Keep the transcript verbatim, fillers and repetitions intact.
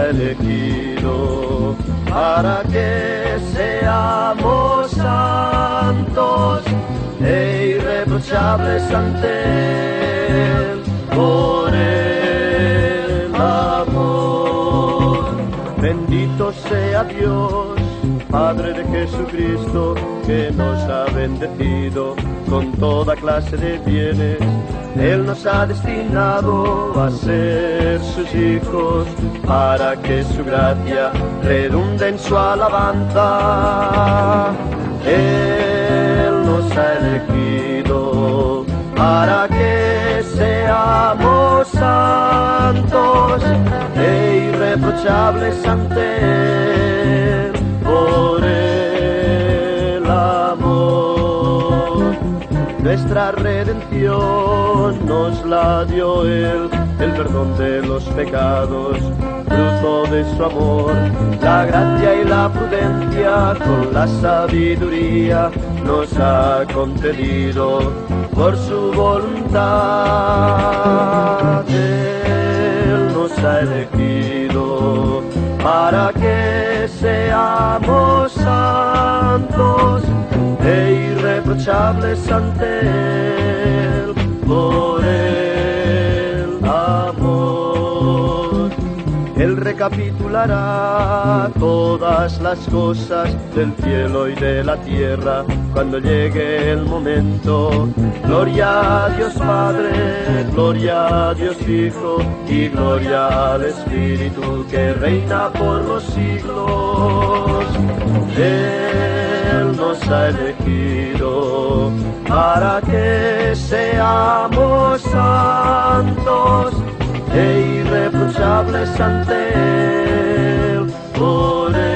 ha elegido para que seamos santos e irreprochables ante Él por el amor. Bendito sea Dios, Padre de Jesucristo, que nos ha bendecido con toda clase de bienes. Él nos ha destinado a ser sus hijos, para que su gracia redunde en su alabanza. Él nos ha elegido para que seamos santos e irreprochables ante Él por el amor. Nuestra redención nos la dio Él, el perdón de los pecados, fruto de su amor. La gracia y la prudencia con la sabiduría nos ha concedido por su voluntad. Él nos ha elegido para que seamos santos e irreprochables ante Él por el amor. Él recapitulará todas las cosas del cielo y de la tierra cuando llegue el momento. Gloria a Dios Padre, gloria a Dios Hijo y gloria al Espíritu que reina por los siglos. Él nos ha elegido para que seamos santos e irreprochables ante Él por Él.